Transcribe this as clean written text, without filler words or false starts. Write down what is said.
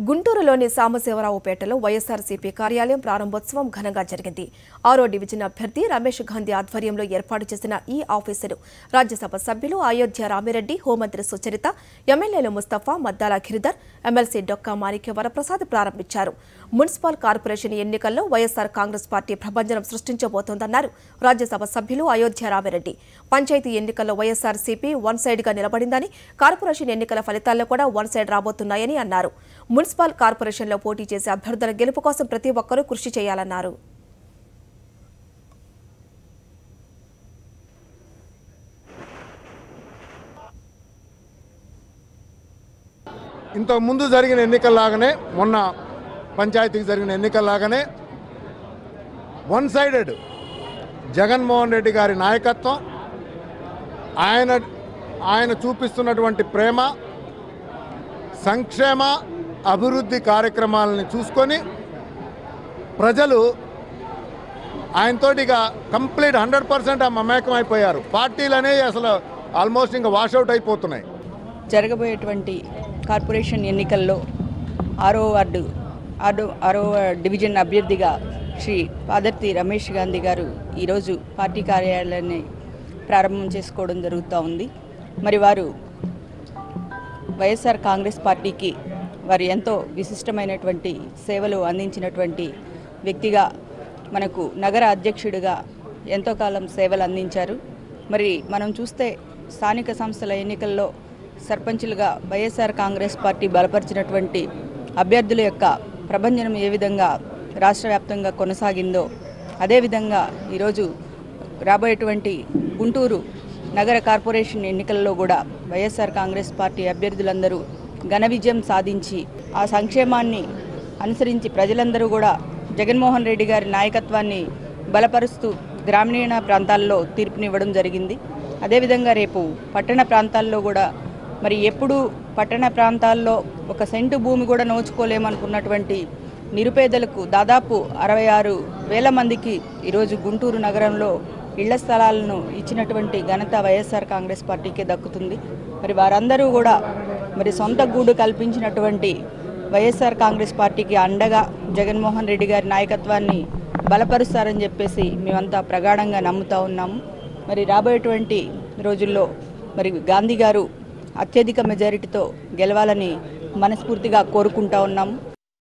గుంటూరులోని సాంబశివరావుపేటలో వైఎస్ఆర్సీపీ కార్యాలయం ప్రారంభోత్సవం ఘనంగా జరిగింది. 6వ డివిజన్ అభ్యర్థి రమేష్ గాంధీ ఆధ్వర్యంలో ఏర్పాటు చేసిన ఈ ఆఫీసును రాజ్యసభ సభ్యులు అయోధ్య రామిరెడ్డి, హోంమంత్రి సుచరిత, ఎమ్మెల్యేలు ముస్తఫా, మద్దాల గిరిధర్, ఎమ్మెల్సీ డొక్కా మాణిక్య వరప్రసాద్ ప్రారంభించారు. మున్సిపల్ కార్పొరేషన్ ఎన్నికల్లో వైఎస్ఆర్ కాంగ్రెస్ పార్టీ ప్రభంజనం సృష్టించబోతోందన్నారు రాజ్యసభ సభ్యులు అయోధ్య రామిరెడ్డి. పంచాయతీ ఎన్నికల్లో వైఎస్ఆర్సీపీ వన్ సైడ్ గా నిలబడిందని, కార్పొరేషన్ ఎన్నికల ఫలితాల్లో కూడా వన్ సైడ్ రాబోతున్నాయని అన్నారు. మున్సిపల్ కార్పొరేషన్లో పోటీ చేసే అభ్యర్థుల గెలుపు కోసం ప్రతి ఒక్కరూ కృషి చేయాలన్నారు. ఇంతకు ముందు జరిగిన ఎన్నికల్లాగానే, మొన్న పంచాయతీకి జరిగిన ఎన్నికల్లాగానే వన్ సైడెడ్ జగన్మోహన్ రెడ్డి గారి నాయకత్వం, ఆయన చూపిస్తున్నటువంటి ప్రేమ, సంక్షేమ అభివృద్ధి కార్యక్రమాలని చూసుకొని ప్రజలు ఆయనతోటిగా కంప్లీట్ 100% మమేకం అయిపోయారు. పార్టీలు అనేవి అసలు ఆల్మోస్ట్ ఇంకా వాషౌట్ అయిపోతున్నాయి. జరగబోయేటువంటి కార్పొరేషన్ ఎన్నికల్లో 6వ డివిజన్ అభ్యర్థిగా శ్రీ పాదర్తి రమేష్ గాంధీ గారు ఈరోజు పార్టీ కార్యాలయాన్ని ప్రారంభం చేసుకోవడం జరుగుతూ ఉంది. మరి వారు వైఎస్ఆర్ కాంగ్రెస్ పార్టీకి వారు ఎంతో విశిష్టమైనటువంటి సేవలు అందించినటువంటి వ్యక్తిగా, మనకు నగర అధ్యక్షుడిగా ఎంతో కాలం సేవలు అందించారు. మరి మనం చూస్తే స్థానిక సంస్థల ఎన్నికల్లో సర్పంచులుగా వైఎస్ఆర్ కాంగ్రెస్ పార్టీ బలపరిచినటువంటి అభ్యర్థుల యొక్క ప్రభంజనం ఏ విధంగా రాష్ట్ర వ్యాప్తంగా కొనసాగిందో, అదేవిధంగా ఈరోజు రాబోయేటువంటి గుంటూరు నగర కార్పొరేషన్ ఎన్నికల్లో కూడా వైఎస్ఆర్ కాంగ్రెస్ పార్టీ అభ్యర్థులందరూ ఘన విజయం సాధించి ఆ సంక్షేమాన్ని అనుసరించి ప్రజలందరూ కూడా జగన్మోహన్ రెడ్డి గారి నాయకత్వాన్ని బలపరుస్తూ గ్రామీణ ప్రాంతాల్లో తీర్పునివ్వడం జరిగింది. అదేవిధంగా రేపు పట్టణ ప్రాంతాల్లో కూడా, మరి ఎప్పుడు పట్టణ ప్రాంతాల్లో ఒక సెంటు భూమి కూడా నోచుకోలేమనుకున్నటువంటి నిరుపేదలకు దాదాపు 66,000 మందికి ఈరోజు గుంటూరు నగరంలో ఇళ్ల స్థలాలను ఇచ్చినటువంటి ఘనత వైఎస్ఆర్ కాంగ్రెస్ పార్టీకే దక్కుతుంది. మరి వారందరూ కూడా మరి సొంత గూడు కల్పించినటువంటి వైఎస్ఆర్ కాంగ్రెస్ పార్టీకి అండగా జగన్మోహన్ రెడ్డి గారి నాయకత్వాన్ని బలపరుస్తారని చెప్పేసి మేమంతా ప్రగాఢంగా నమ్ముతూ ఉన్నాము. మరి రాబోయేటువంటి రోజుల్లో మరి గాంధీ గారు అత్యధిక మెజారిటీతో గెలవాలని మనస్ఫూర్తిగా కోరుకుంటా ఉన్నాము.